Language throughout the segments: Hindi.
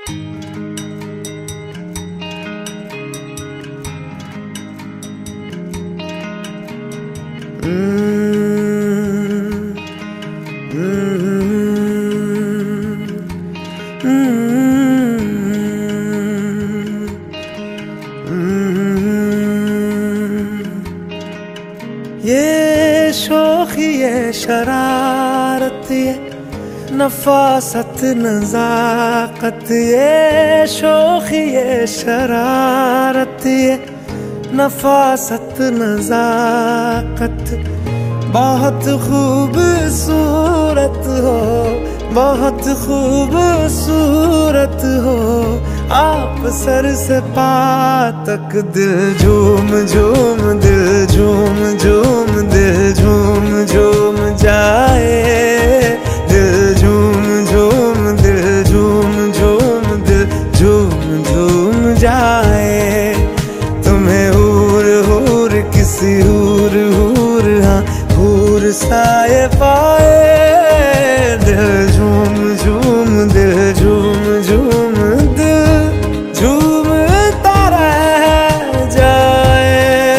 ये शोखी ये शरारत ये नफासत नजाकत, ये शोखी ये शरारत ये नफासत नजाकत, बहुत खूबसूरत हो, बहुत खूबसूरत हो। आप सर से पा तक दिल झूम झूम, दिल झूम झूम, दिल झूम झूम जाए, दिल झूम झूम, दिल झूम झूम, दिल झूम झूम जाए। तुम्हें हूर हूर किसी हूर हूर, हाँ हूर साए पाए, दिल झूम झूम, दिल झूम झूम, दिल झूमता रह जाए।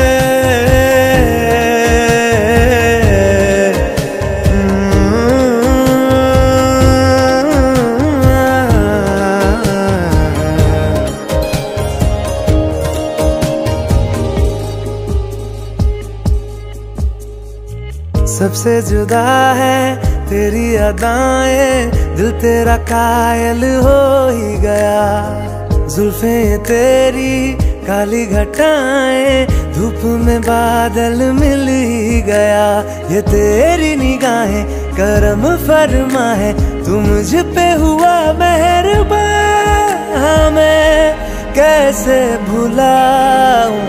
सबसे जुदा है तेरी अदाएं, दिल तेरा कायल हो ही गया। जुल्फे तेरी काली घटाएं, धूप में बादल मिल ही गया। ये तेरी निगाहें करम फरमा है, तू मुझ पे हुआ मेहरबान। मैं कैसे भुलाऊं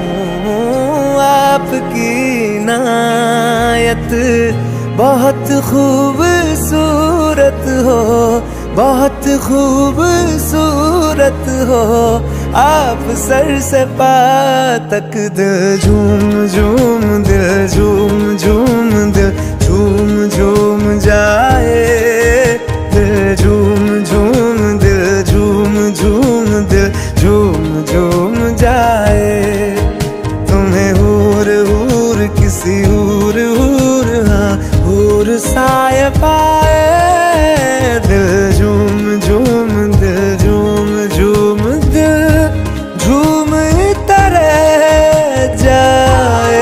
आपकी इनायत, बहुत खूबसूरत हो, बहुत खूबसूरत हो। आप सर से पा तक दिल झूम झूम, दिल झूम झूम, दिल झूम झूम जाए, दिल झूम झूम, दिल झूम झूम, दिल झूम झूम जाए। तुम्हें हूर हूर किसी हूर हूर, हाँ हूर साए पाए, दिल झूम झूम, दिल झूम झूम, दिल झूमता रह जाए।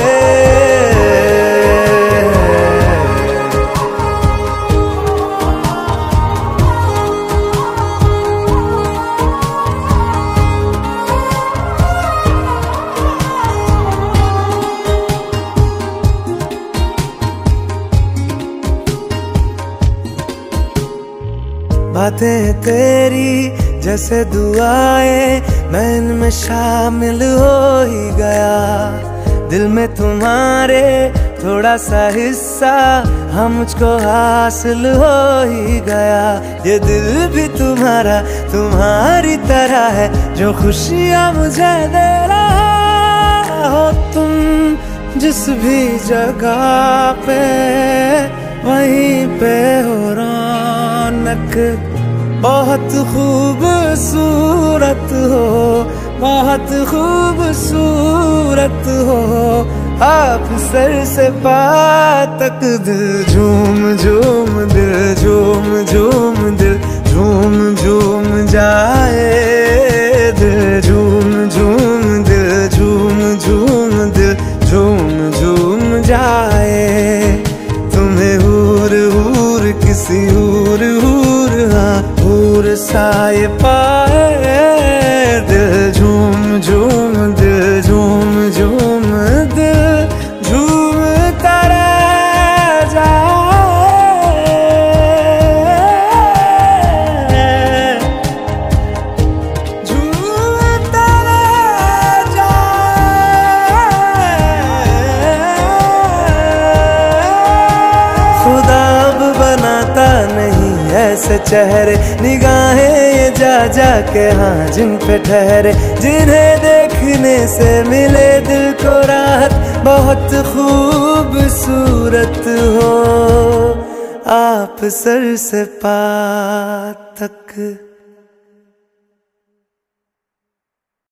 बातें तेरी जैसे दुआएं, मैं इनमें शामिल हो ही गया। दिल में तुम्हारे थोड़ा सा हिस्सा, हाँ मुझको हासिल हो ही गया। ये दिल भी तुम्हारा तुम्हारी तरह है, जो खुशियाँ मुझे दे रहा हो। तुम जिस भी जगह पे वहीं पे हो रौनक, बहुत खूबसूरत हो, बहुत खूबसूरत हो। आप सर से पा तक दिल झूम झूम, दिल झूम झूम, दिल झूम झूम जाए, दिल झूम झूम, दिल झूम झूम, दिल झूम झूम जाए। तुम्हें हूर हूर किसी हूर हूर, हाँ हूर साए पाए, दिल झूम झूम, दिल झूम झूम, दिल झूमता रह जाए, झूमता रह जाए। खुदा अब बनाता नहीं ऐसे चेहरे, निगाहें ये जा जा के हाँ जिन पे ठहरे, जिन्हें देखने से मिले दिल को राहत। बहुत खूबसूरत हो आप सर से पा तक।